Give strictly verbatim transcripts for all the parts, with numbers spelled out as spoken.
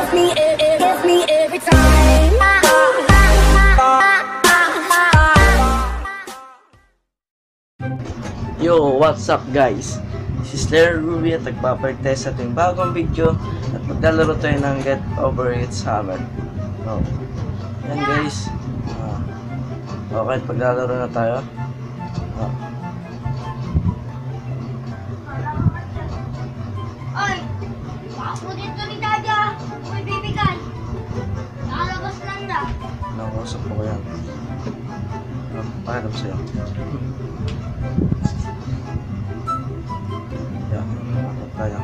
gets me, it, it gets me every time. Yo, what's up guys? This is lienardrue at nagpapalit tayo sa ating bagong video at maglalaro tayo ng Get Over It Summer. So, yan guys. Uh, okay, paglalaro na tayo. Uh, Oy! Ako dito ni Dada! Uy, bibigan! Nakalabas lang na! Nakausap ko yan. Uh, Pakiram sa'yo. Yan, nakakot tayo.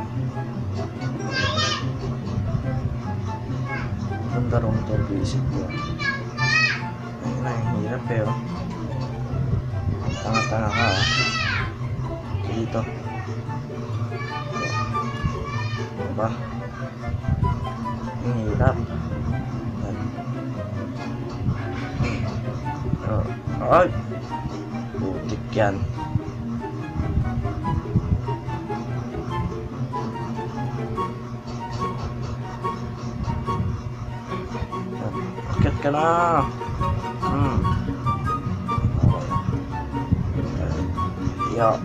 Ang darong to, visit ko. Ayun na, yung hirap eh, oh. Tanga-tanga ka, oh. Dito. Diba? Ang hirap. Yan. Oh. Ay! Putik yan. Akit ka na! Hmm. Yeah.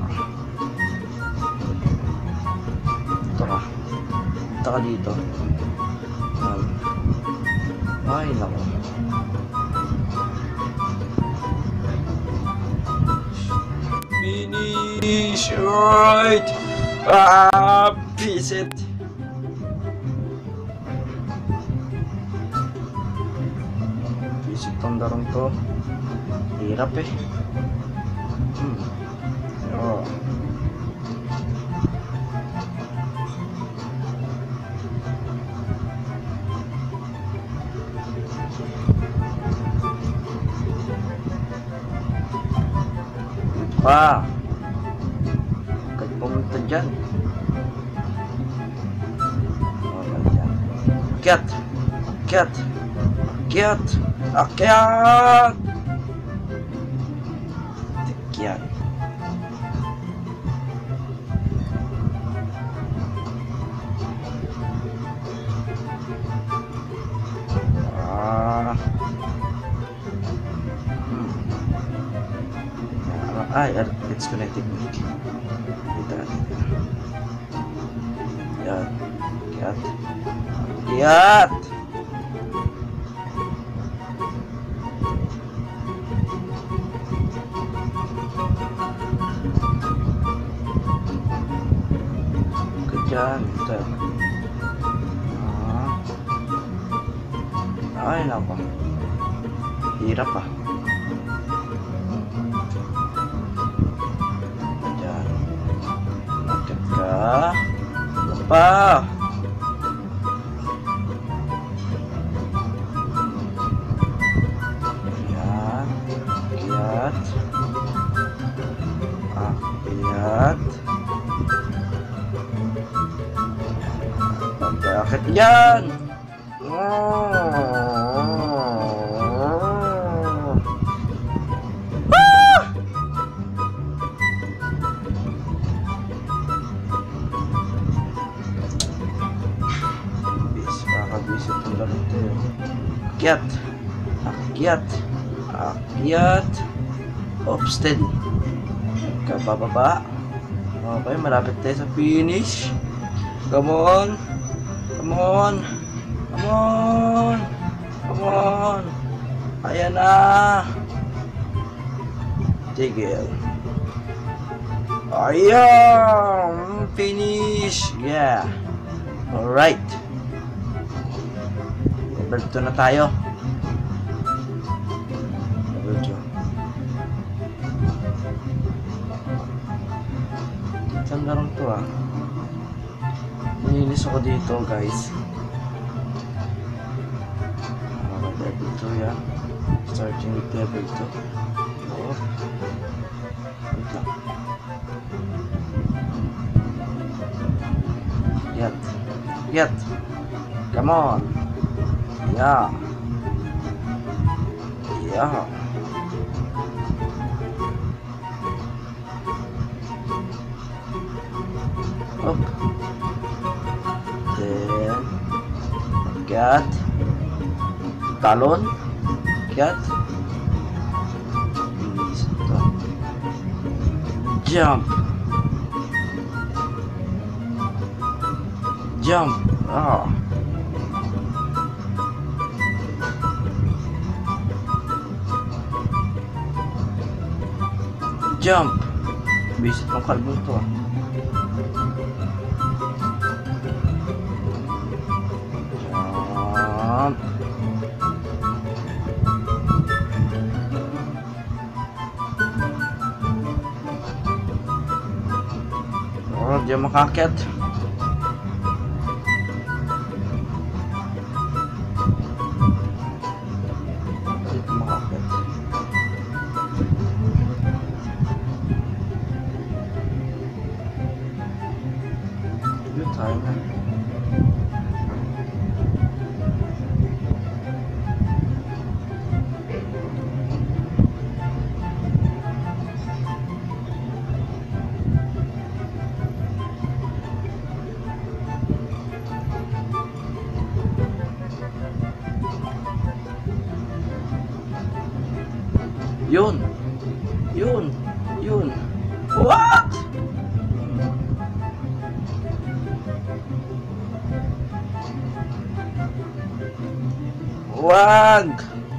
Ito ka. Ito ka dito. Um. Ay, naku. Finish! Right! Ah! Visit! Visit tong darong to. Hirap eh. Hmm. Oh. Pa! Huwag pumunta dyan. Okay, dyan. Akyat! Akyat! Akyat! Akyat! Akyat! Ah! Hmm. Ay, it's connected mic. Dito natin. Yan. Akyat. Akyat! Yan, ito. Ah. Ay, nako. Hirap ah. Yan. Nakit ka. Ano pa? Yan. Akyat. Akyat. Bakit yan? Oh. Ah! Bis, makakabisit ng lamit tayo. Akyat. Akyat. Akyat. Up, steady. Kabababa. Okay, malapit tayo sa finish. Come on. Come on. Come on. Come on. Ayan na. Tigil. Ayan. Finish. Yeah. Alright. Level two na tayo. Level two. Saan larong to ah? Nilinis ako dito guys. Uh, level two yan. Starting with level two. Oh. Wait lang. Get. Get. Come on. Yeah. Yeah. Up. Then Akyat. Talon. Akyat. Bilis ito. Jump. Jump. Ah. Jump. Bisit ng kalbo ito ah. Jump. Oh, di makakit. Dito makakit. Dito tayo na. Yun. Yun. Yun. What? Wag.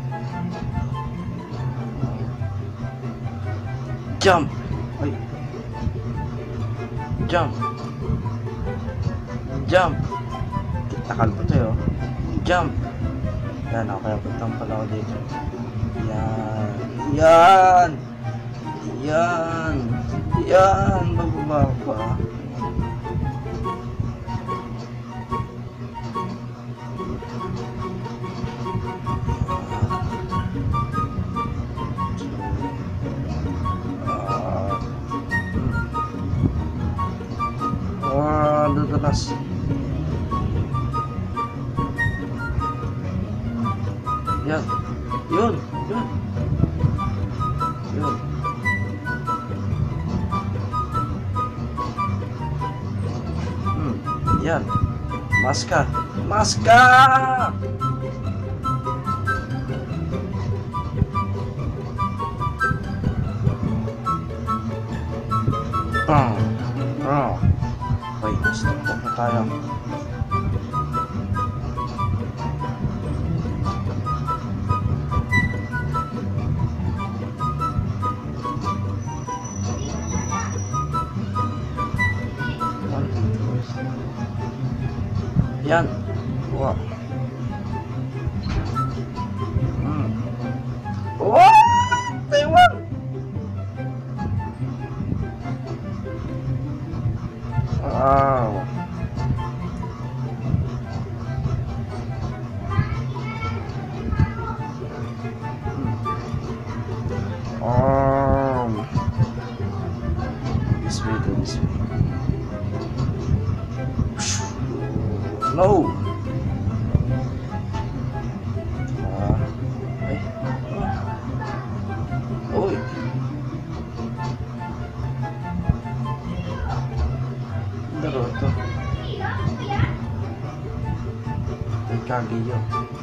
Jump. Ay. Jump. Jump. Takal po tayo. Jump. Yan, ako kaya putang pala ako dito. Yan. Yan. Yan. Yan. Bababa pa. Ah, dudulas. Yan. Yun. Yun. Yun. Hmm. Yan. Maska. Maska! Bang. Oh. Wait, stop na tayo. Yan. Wow. Hmm. Wow! Taiwan! Wow. Um. This way to this way. No. Ah. Ay. Uy. Laro ito. Ay, kagiyo.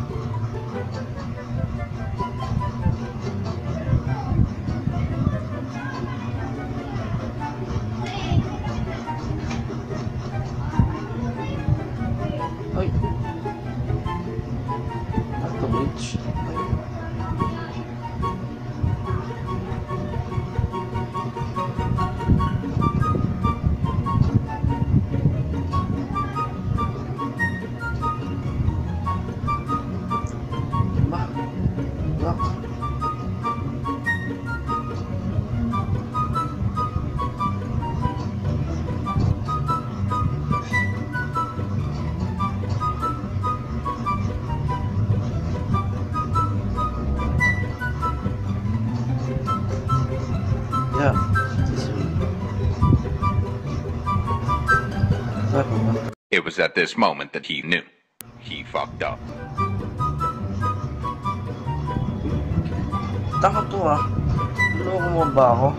Ay. Ato bridge. Ba. Ba. Yeah, this way. It was at this moment that he knew. He fucked up. Taka to ah. Loko mo ba ako?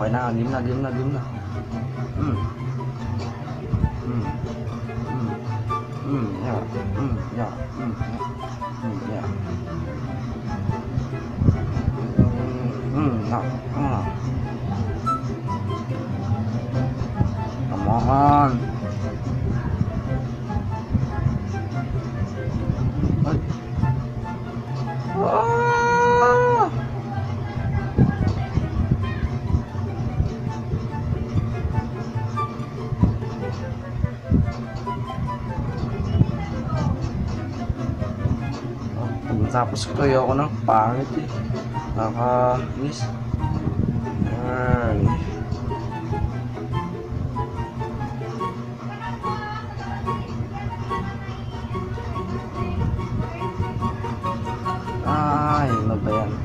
Okay na, game na, game na, game na. Hmm. Hmm. Hmm. Hmm, yeah. Hmm, yeah. Hmm, yeah. Hmm, yeah. Hmm, yeah. Ah. Come on. Ay. Ah! Tapos ko tayo ako ng pangit eh. Nakakainis. Yan. Ay, ano ba yan?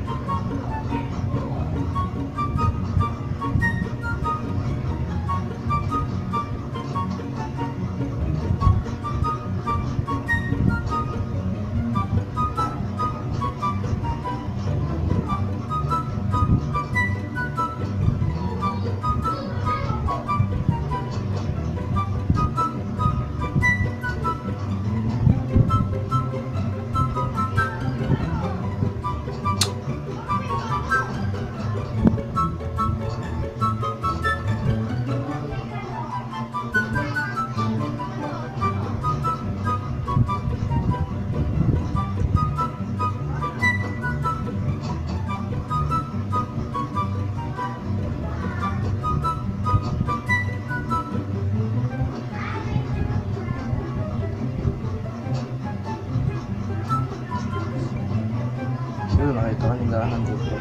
Yun, nakita ka yung dahan dito.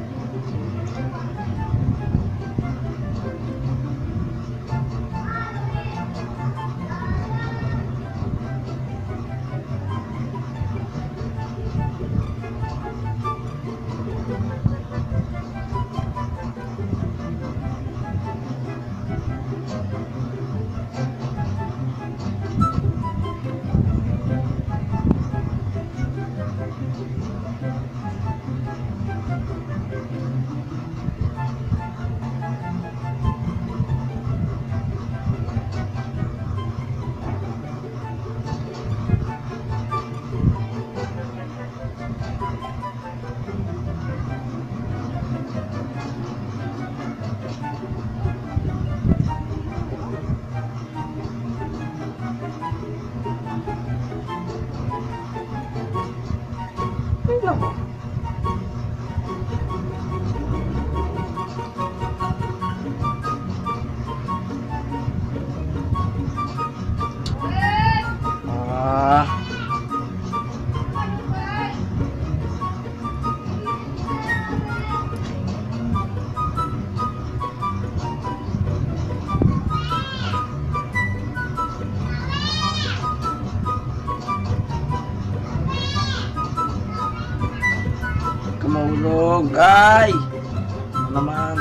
Ay, nako. Ah. Kamulog. Ay! Ano naman?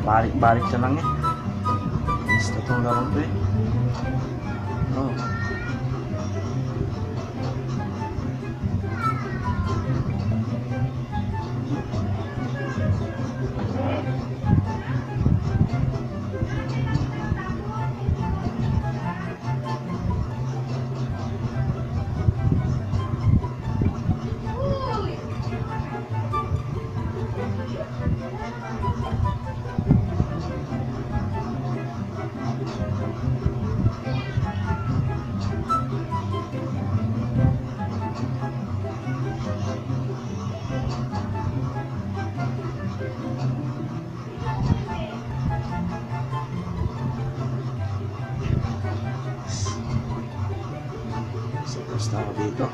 balik-balik ka lang eh. Gusto itong laro to eh. Oh. Tapos na ako dito.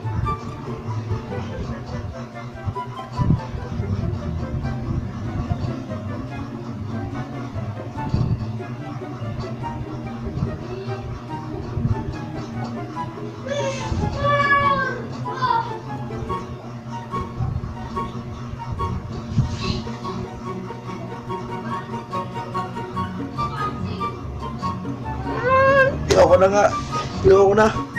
Tiyo ko na nga. Tiyo ko na.